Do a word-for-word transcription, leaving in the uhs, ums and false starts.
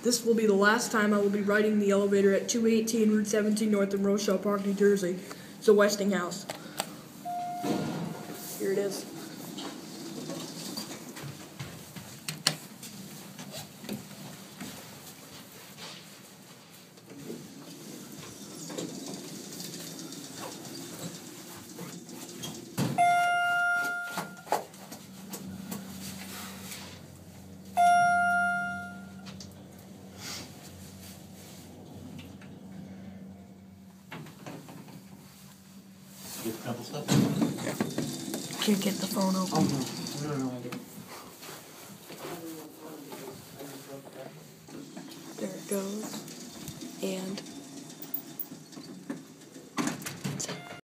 This will be the last time I will be riding the elevator at two eighteen Route seventeen North in Rochelle Park, New Jersey. It's a Westinghouse. Here it is. Get a couple stuff? Can't get the phone open. Oh, no. No, no, I didn't. There it goes.